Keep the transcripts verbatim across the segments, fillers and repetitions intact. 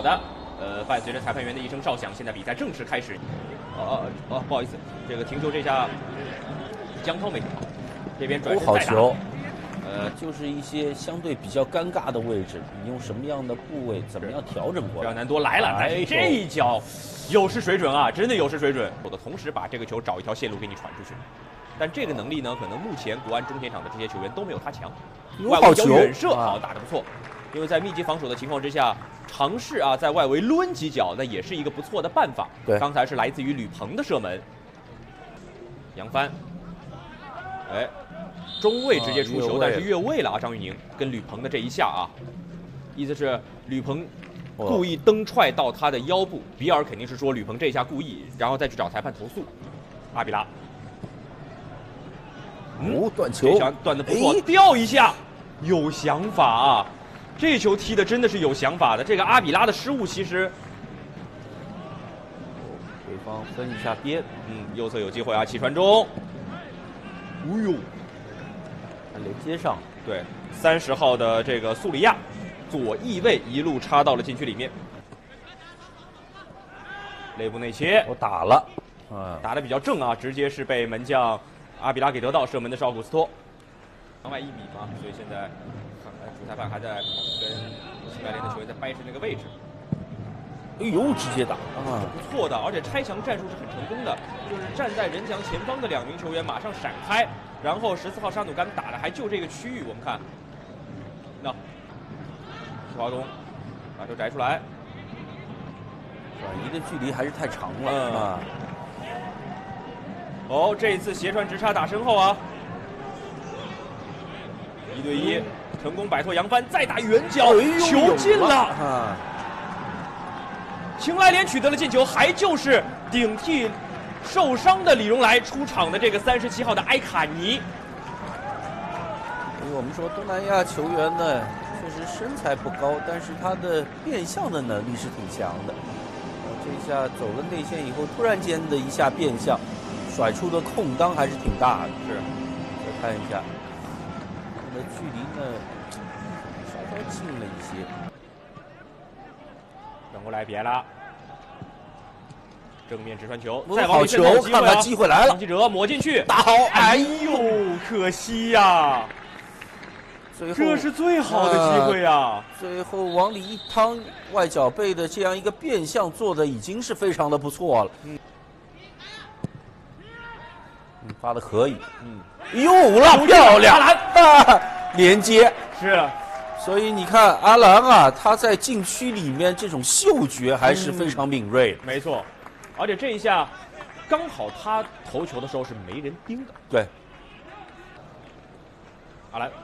好的。呃，伴随着裁判员的一声哨响，现在比赛正式开始。哦哦哦，不好意思，这个停球这下江涛没停好，这边转身再打。 好球。 呃，就是一些相对比较尴尬的位置，你用什么样的部位，怎么样调整过来？ 这难多来了，哎，这一脚有失水准啊，真的有失水准。我的同时把这个球找一条线路给你传出去，但这个能力呢，可能目前国安中前场的这些球员都没有他强。外围脚远射，好打得不错。因为在密集防守的情况之下，尝试啊在外围抡几脚，那也是一个不错的办法。 对， 刚才是来自于吕鹏的射门，杨帆，哎。 中卫直接出球，但是越位了啊！张玉宁跟吕鹏的这一下啊，意思是吕鹏故意蹬踹到他的腰部，比尔肯定是说吕鹏这一下故意，然后再去找裁判投诉。阿比拉， 哦，断球， 这球断的不错，吊一下，有想法啊！这球踢的真的是有想法的。这个阿比拉的失误其实， 对方分一下边， 嗯，右侧有机会啊，起传中，哦呦！ 连接上， 对，三十号的这个苏里亚，左翼卫一路插到了禁区里面。内部内切， 我打了，嗯， 打得比较正啊，直接是被门将阿比拉给得到，射门的是奥古斯托。两外一米嘛，所以现在看来主裁判还在跟西班牙的球员在掰扯那个位置。 哎呦，直接打啊， 不错的，而且拆墙战术是很成功的，就是站在人墙前方的两名球员马上闪开。 然后十四号沙努甘打的还就这个区域，我们看，那徐华东把球摘出来， 转移的距离还是太长了、 嗯、 啊！ 哦，这一次斜传直插打身后啊，一对一、嗯、成功摆脱杨帆，再打远角，哎、球进了！啊、秦莱联取得了进球，还就是顶替。 受伤的李荣来出场的这个三十七号的埃卡尼， 因为我们说东南亚球员呢，确实身材不高，但是他的变向的能力是挺强的。这一下走了内线以后，突然间的一下变向，甩出的空当还是挺大的。 是， 再看一下，那距离呢稍稍近了一些。 转过来别了。 正面直传球， 再往前球，看看机会来了。 张继哲抹进去， 打好！ 哎呦，可惜呀！这是最好的机会呀！ 最后往里一趟，外脚背的这样一个变向做的已经是非常的不错了。嗯，嗯发的可以。嗯，有了，漂亮！啊，连接是。 所以你看阿兰啊，他在禁区里面这种嗅觉还是非常敏锐。 没错。 而且这一下，刚好他投球的时候是没人盯的。 对， 阿兰，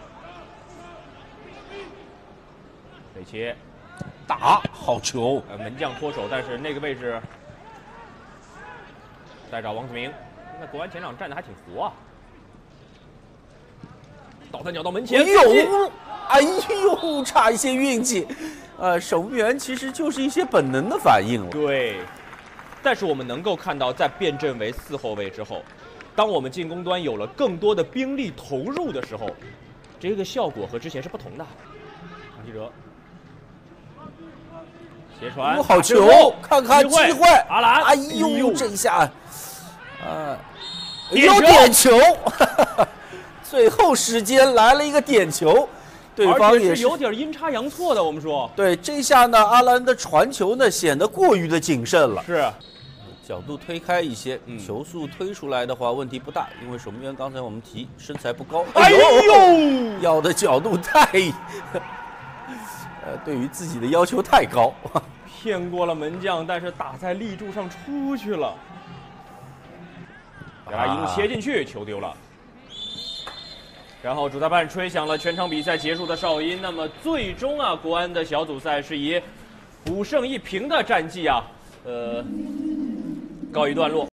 内切， 打好球， 呃，门将脱手，但是那个位置再找王子明，那国安前场站的还挺活啊。倒三角到门前， 哎呦，哎呦，差一些运气，呃，守门员其实就是一些本能的反应了。 对。 但是我们能够看到，在变阵为四后卫之后，当我们进攻端有了更多的兵力投入的时候，这个效果和之前是不同的。张继哲，斜传， 好球，看看机会， 阿兰， 哎呦，这一下，啊， 有点球，最后时间来了一个点球。 对方也是有点阴差阳错的，我们说。 对，这下呢，阿兰的传球呢显得过于的谨慎了。 是， 角度推开一些， 嗯、 球速推出来的话问题不大，因为守门员刚才我们提身材不高。 哎呦， 要的角度太，呃，对于自己的要求太高， 骗过了门将，但是打在立柱上出去了。啊，一路切进去，球丢了。 然后主裁判吹响了全场比赛结束的哨音。那么最终啊，国安的小组赛是以五胜一平的战绩啊，呃，告一段落。